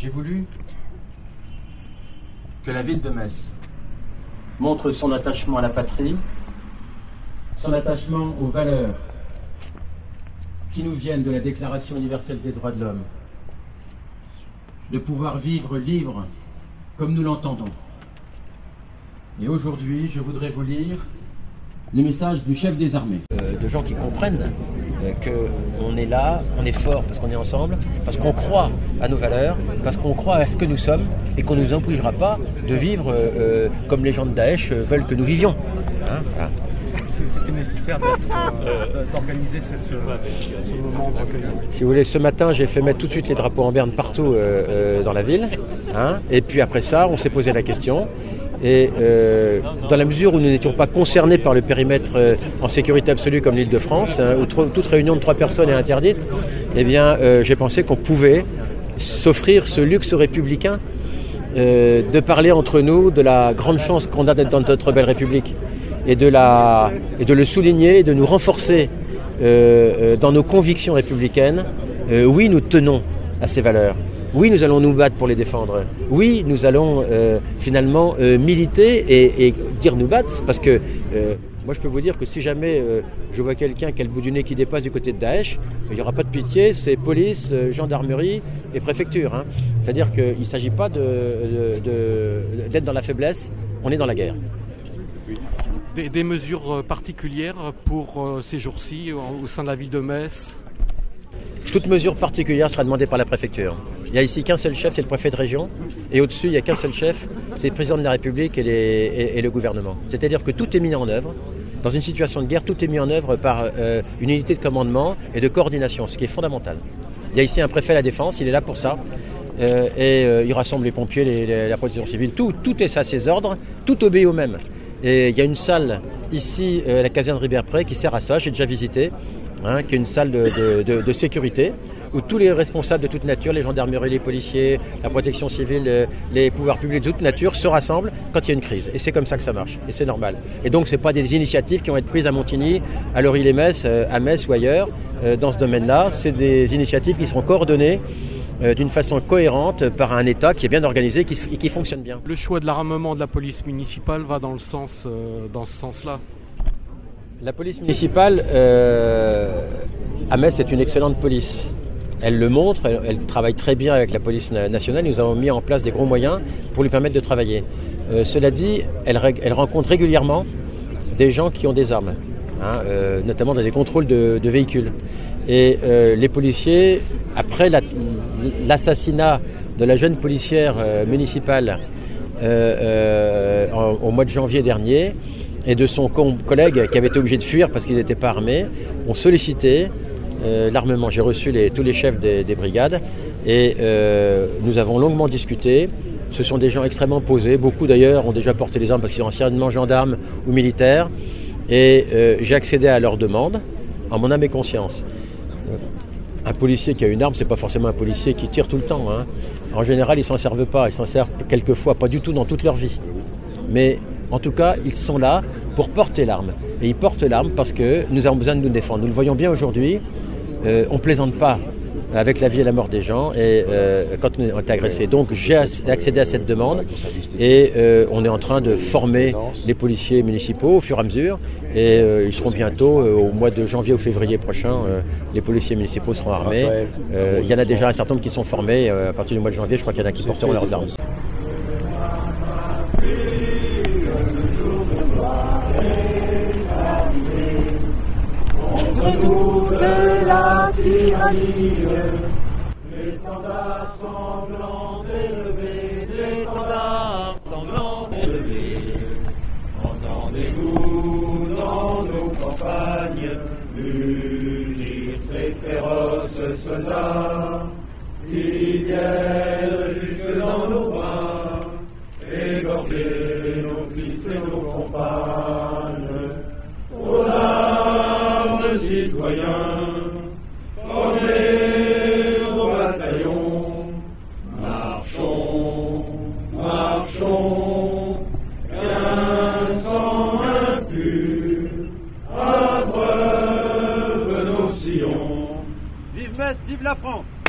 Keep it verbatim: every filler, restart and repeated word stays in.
J'ai voulu que la ville de Metz montre son attachement à la patrie, son attachement aux valeurs qui nous viennent de la Déclaration universelle des droits de l'homme, de pouvoir vivre libre comme nous l'entendons. Et aujourd'hui, je voudrais vous lire le message du chef des armées. Euh, de gens qui comprennent euh, qu'on est là, on est fort parce qu'on est ensemble, parce qu'on croit à nos valeurs, parce qu'on croit à ce que nous sommes et qu'on ne nous obligera pas de vivre euh, comme les gens de Daesh veulent que nous vivions. Hein, voilà. C'était nécessaire d'organiser ce, ce, ce moment de recueillement. Si vous voulez, ce matin, j'ai fait mettre tout de suite les drapeaux en berne partout euh, euh, dans la ville. Hein, et puis après ça, on s'est posé la question. Et euh, dans la mesure où nous n'étions pas concernés par le périmètre euh, en sécurité absolue comme l'Île-de-France, hein, où tro- toute réunion de trois personnes est interdite, eh bien, euh, j'ai pensé qu'on pouvait s'offrir ce luxe républicain euh, de parler entre nous de la grande chance qu'on a d'être dans notre belle République et de, la, et de le souligner et de nous renforcer euh, euh, dans nos convictions républicaines. Euh, oui, nous tenons à ces valeurs. Oui, nous allons nous battre pour les défendre. Oui, nous allons euh, finalement euh, militer et, et dire nous battre, parce que euh, moi je peux vous dire que si jamais euh, je vois quelqu'un qui a le bout du nez qui dépasse du côté de Daesh, il n'y aura pas de pitié, c'est police, euh, gendarmerie et préfecture. Hein. C'est-à-dire qu'il ne s'agit pas de, de, de, d'être dans la faiblesse, on est dans la guerre. Des, des mesures particulières pour euh, ces jours-ci au, au sein de la ville de Metz? Toute mesure particulière sera demandée par la préfecture. Il n'y a ici qu'un seul chef, c'est le préfet de région. Et au-dessus, il n'y a qu'un seul chef, c'est le président de la République et, les, et, et le gouvernement. C'est-à-dire que tout est mis en œuvre. Dans une situation de guerre, tout est mis en œuvre par euh, une unité de commandement et de coordination, ce qui est fondamental. Il y a ici un préfet à la défense, il est là pour ça. Euh, et euh, il rassemble les pompiers, les, les, la protection civile. Tout, tout est à ses ordres, tout obéit au même. Et il y a une salle ici, euh, la caserne Ribert-Pré, qui sert à ça, j'ai déjà visité. Hein, qui est une salle de, de, de, de sécurité où tous les responsables de toute nature, les gendarmeries, les policiers, la protection civile, les pouvoirs publics de toute nature se rassemblent quand il y a une crise. Et c'est comme ça que ça marche. Et c'est normal. Et donc, ce n'est pas des initiatives qui vont être prises à Montigny, à Lorry-les-Metz, à Metz ou ailleurs, euh, dans ce domaine-là. C'est des initiatives qui seront coordonnées euh, d'une façon cohérente par un État qui est bien organisé et qui, et qui fonctionne bien. Le choix de l'armement de la police municipale va dans, le sens, euh, dans ce sens-là. La police municipale euh, à Metz est une excellente police. Elle le montre, elle, elle travaille très bien avec la police nationale. Nous avons mis en place des gros moyens pour lui permettre de travailler. Euh, cela dit, elle, elle rencontre régulièrement des gens qui ont des armes, hein, euh, notamment dans des contrôles de, de véhicules. Et euh, les policiers, après la, l'assassinat de la jeune policière euh, municipale euh, euh, en, au mois de janvier dernier, et de son collègue qui avait été obligé de fuir parce qu'il n'était pas armé, ont sollicité euh, l'armement. J'ai reçu les, tous les chefs des, des brigades et euh, nous avons longuement discuté. Ce sont des gens extrêmement posés. Beaucoup d'ailleurs ont déjà porté les armes parce qu'ils sont anciennement gendarmes ou militaires. Et euh, j'ai accédé à leurs demandes en mon âme et conscience. Un policier qui a une arme, c'est pas forcément un policier qui tire tout le temps. Hein. En général, ils s'en servent pas. Ils s'en servent quelquefois, pas du tout dans toute leur vie. Mais en tout cas, ils sont là pour porter l'arme. Et ils portent l'arme parce que nous avons besoin de nous défendre. Nous le voyons bien aujourd'hui, euh, on ne plaisante pas avec la vie et la mort des gens et euh, quand on est agressé. Donc j'ai accédé à cette demande et euh, on est en train de former les policiers municipaux au fur et à mesure. Et euh, ils seront bientôt, euh, au mois de janvier ou février prochain, euh, les policiers municipaux seront armés. Euh, il y en a déjà un certain nombre qui sont formés. Euh, à partir du mois de janvier, je crois qu'il y en a qui porteront leurs armes. Nous de la tyrannie, l'étendard sanglant élevé, l'étendard sanglant élevé. Entendez-vous dans nos campagnes mugir ces féroces soldats qui viennent jusque dans nos bras, égorger nos fils et nos compagnes. Aux armes, citoyens, formez nos bataillons, marchons, marchons, qu'un sang impur abreuve nos sillons. Vive Metz, vive la France!